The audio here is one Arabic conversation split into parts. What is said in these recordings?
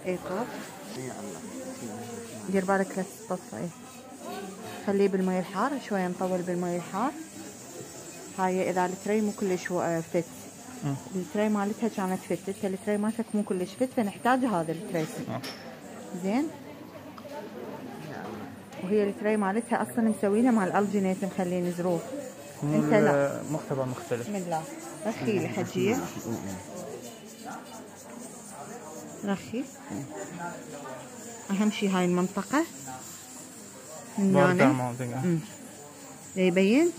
اي طوف. يا الله. دير بالك لا تطفى. ايه خليه بالمي الحار شويه، نطول بالمي الحار. هاي اذا التري مو كلش فت، التري مالتها كانت فت، انت التري مالتك مو كلش فت، فنحتاج هذا التري. زين. وهي التري مالتها اصلا مسوينها مع الالجينيت مخلين ظروف. انت لا مختبر مختلف. بسم الله. رخي الحجيه، رخي. اهم شي هاي المنطقه من هنا يبين.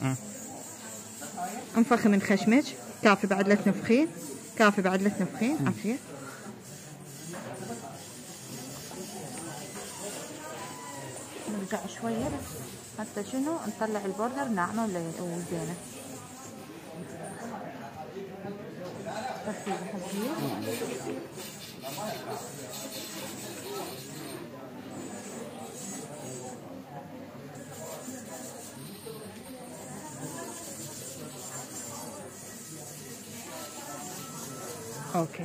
انفخي من خشمك. كافي بعد لا تنفخين، كافي بعد لا تنفخين. عافيه. نرجع شويه بس حتى شنو نطلع البوردر ناعمه وزينه. اوكي.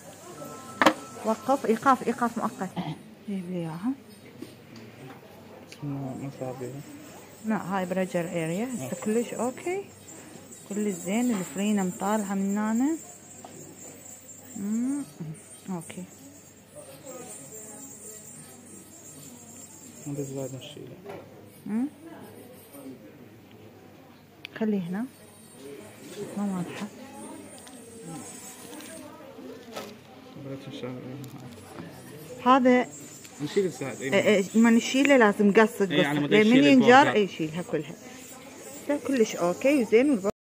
وقف. ايقاف مؤقت. جيب لي اياها. مصابيح. لا هاي برجر اريا هسه كلش اوكي، كلش زين. الفرينه مطالعه من هنا. اوكي. هذا زاد نشيله. خليه هنا ما واضحه. هذا نشيل الساعد. ما نشيله لازم قص يعني من ينجر. اي شيلها كلها. كلش اوكي وزين.